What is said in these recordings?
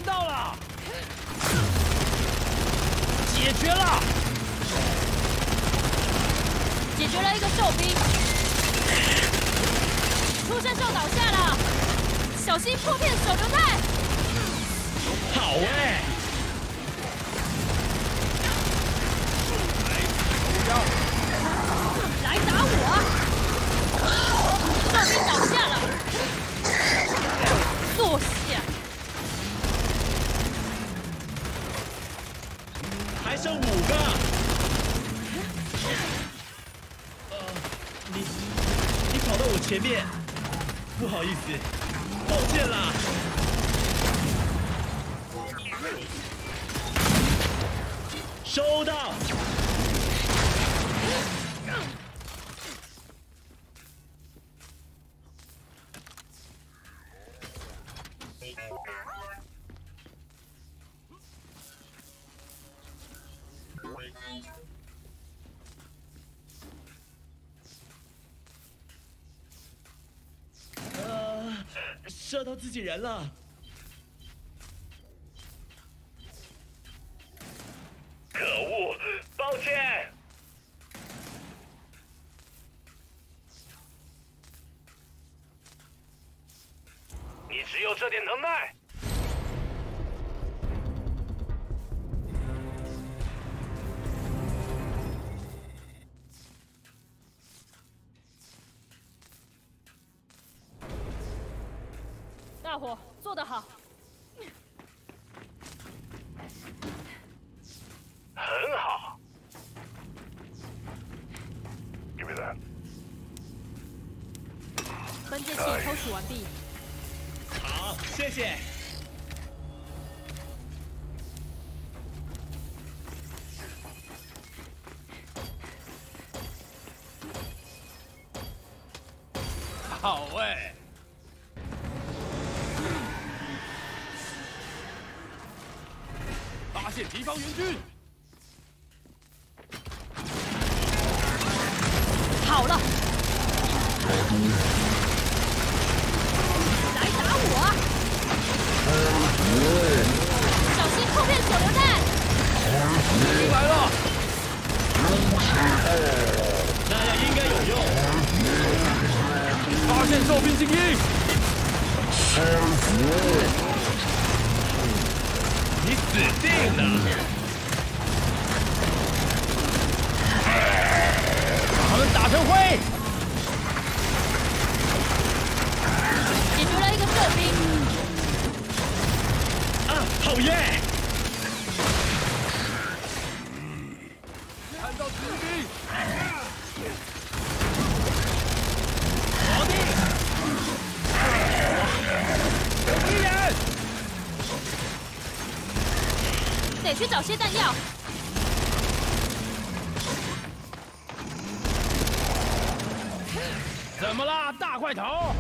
源到了，解决了， 解决了一个兽兵，出生兽倒下了，小心破片手榴弹。 好哎！ 来打我！兽兵倒下了，坐下。 还剩5个。你跑到我前面，不好意思，抱歉啦。收到。射到自己人了。 可恶，抱歉。你只有这点能耐。 大伙做得好， 很好。Give me that。 分界器抽取完毕。 好，谢谢。好哎。发现敌方援军。 好了，来打我！小心破片手榴弹！ 兵来了，那样应该有用。发现兽兵精英。你死定了！把他们打成灰！ 解决了一个兽兵。 啊，讨厌！看到士兵，锁定！有敌人！ 得去找些弹药。 怎么啦，大块头？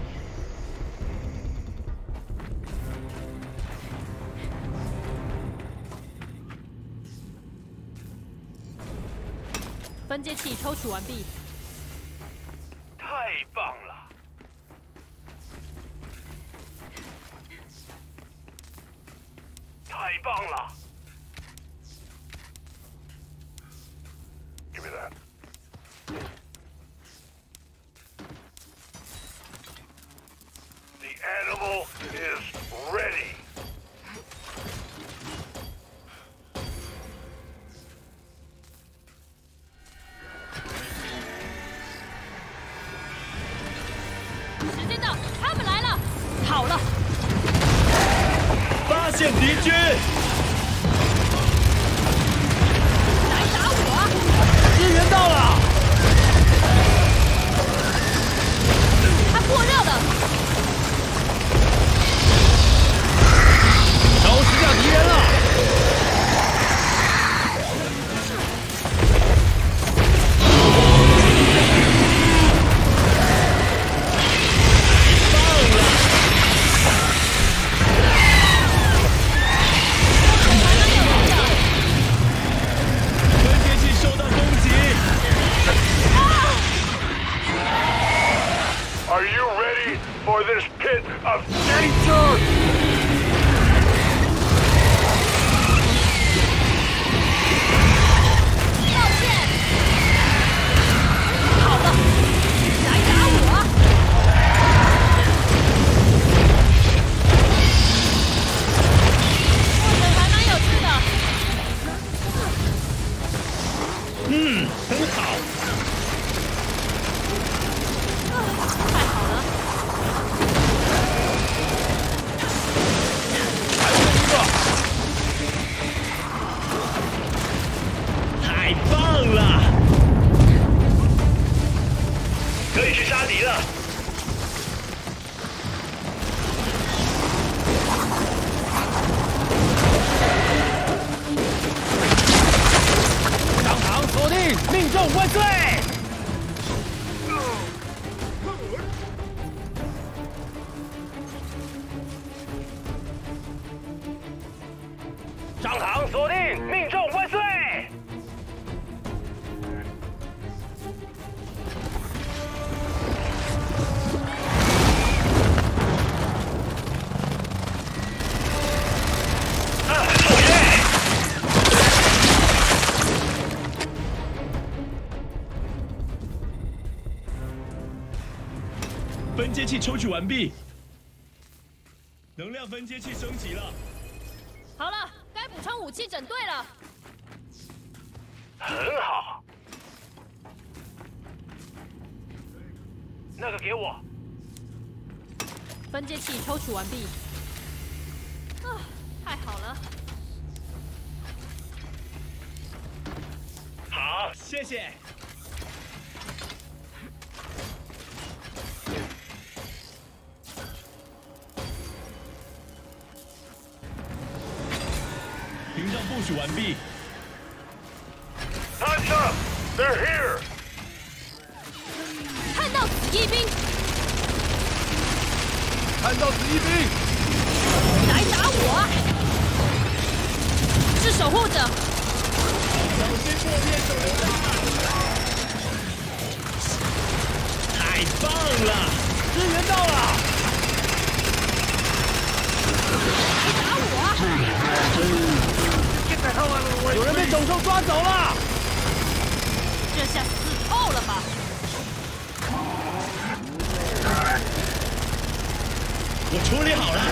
分界器抽取完毕。 太棒了！太棒了！ Give me that. The animal is ready. 时间到，他们来了！好了， 发现敌军！ 来打我！ 支援到了！ 它过热了， 收拾掉敌人了！ Are you ready for 上膛锁定，命中万岁！ 分接器抽取完毕，能量分接器升级了。 好了，该补充武器整队了。 很好，那个给我。 分接器抽取完毕。啊，太好了！ 好，谢谢。屏障部署完毕。 Time's up! They're here! 看到紫翼兵， 看到紫翼兵， 来打我啊！是守护者， 小心破灭手榴弹！太棒了！ 支援到了！ 来打我啊！ 有人被种兽抓走了！ 这下死透了吧！ 我处理好了。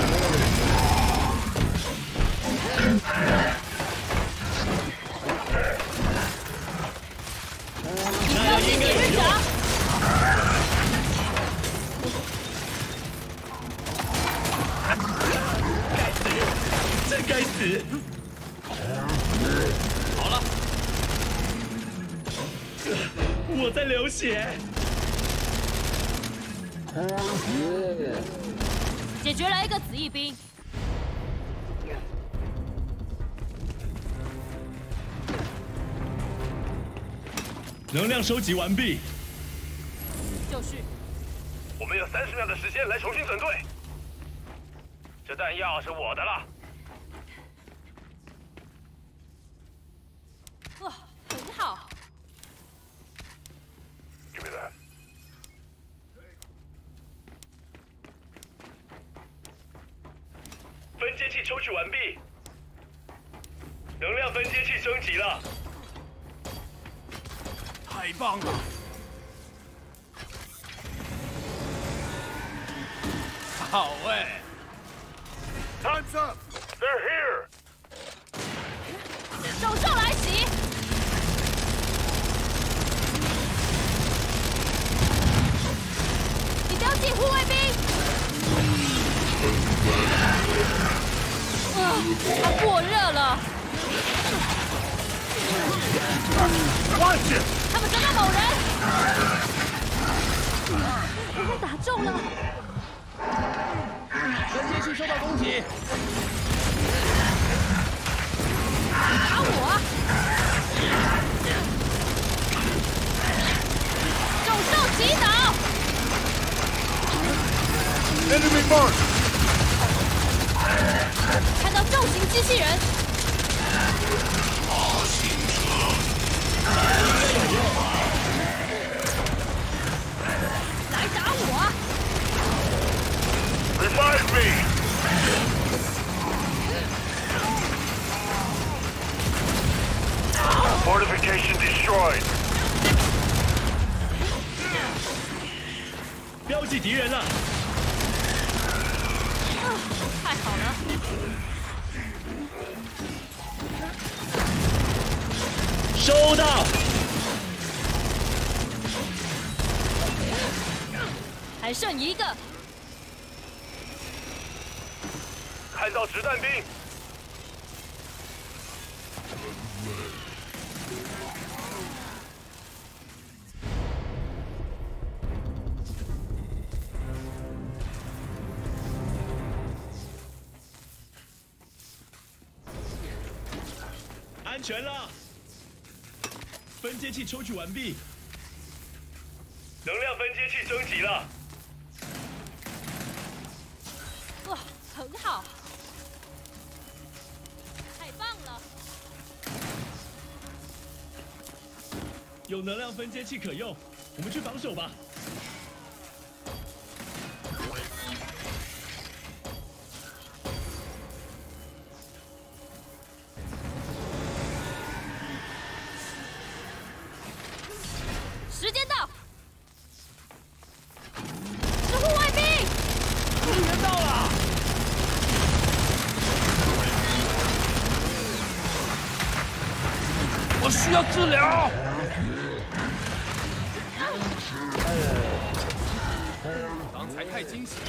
标记敌人长， 该死！真该死！ 好了， 我在流血。 解决了一个紫翼兵。 能量收集完毕。 就绪。 我们有30秒的时间来重新整队。这弹药是我的了。 哇，很好。 Give me that. 分接器抽取完毕，能量分接器升级了。 太棒了！好哎 Time's up. They're here. 手兽来袭！你标记护卫兵。它过热了。 Watch it. 他们抓到某人。被打中了。 分接器受到攻击， 打我啊！种兽击倒。 Enemy mark. 看到重型机器人。来打我啊！ Revive me. Fortification destroyed. 标记敌人了。 太好了！ 收到。 还剩一个。 看到子弹兵。 安全了。分接器抽取完毕，能量分接器升级了。 哇，很好，太棒了！ 有能量分接器可用，我们去防守吧。 时间到，是护卫兵。 救援到了！我需要治疗。刚才太惊险。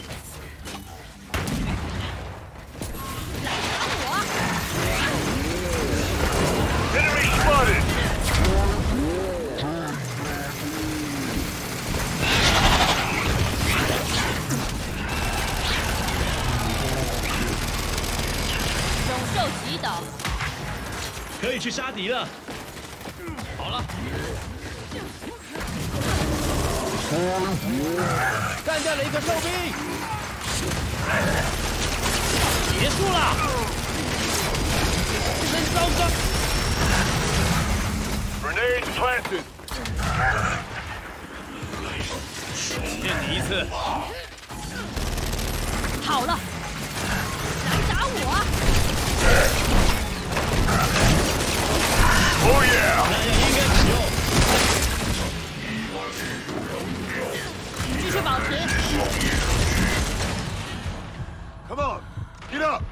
来打我！ Enemy spotted. 永受击倒， 可以去杀敌了。 好了，干掉了一个兽兵，结束了。真糟糕！ Grenade planted. 见你一次。 好了，来打我！ Oh yeah. 那样应该使用。 继续保持。 Come on, get up.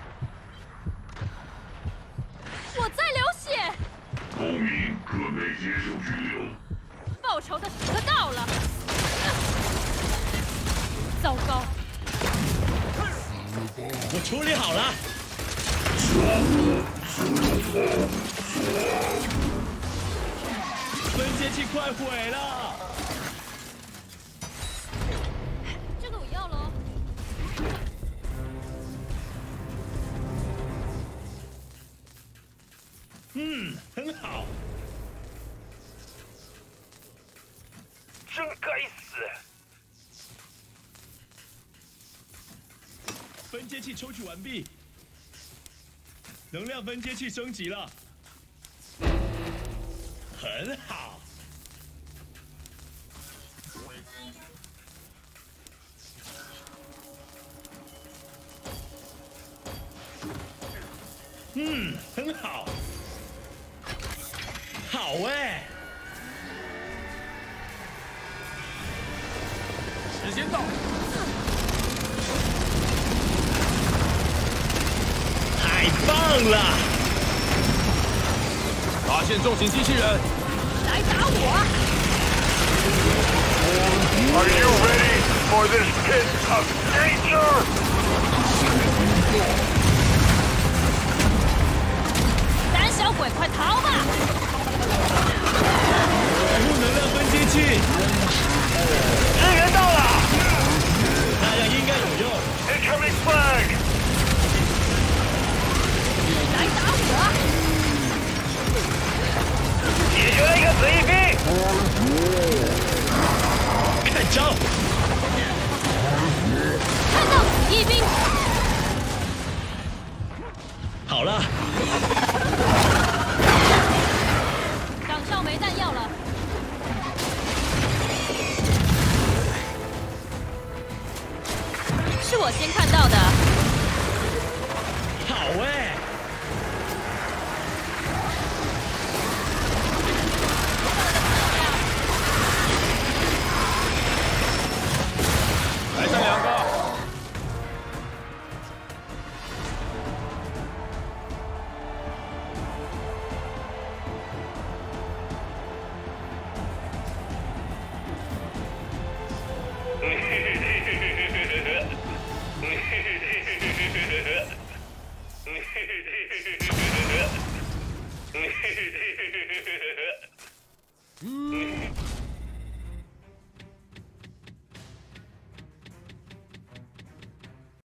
我在流血， 公民可被接受拘留。 报仇的时刻到了。糟糕， 我处理好了。分接器快毁了。 这个我要了哦。 很好。 真该死！ 分接器抽取完毕，能量分接器升级了，很好。很好，好哎。 时间到， 太棒了！ 发现重型机器人， 来打我！ Are you ready for this pit of danger? 胆小鬼，快逃吧！ 保护能量分接器， 支援到了那样应该有用。 ！Incoming flag. 来打我！ 解决了一个死一兵。 看招！ 看到死翼兵， 好了， 岗上没弹药了。 是我先看到的。 好哎！ 还剩2个。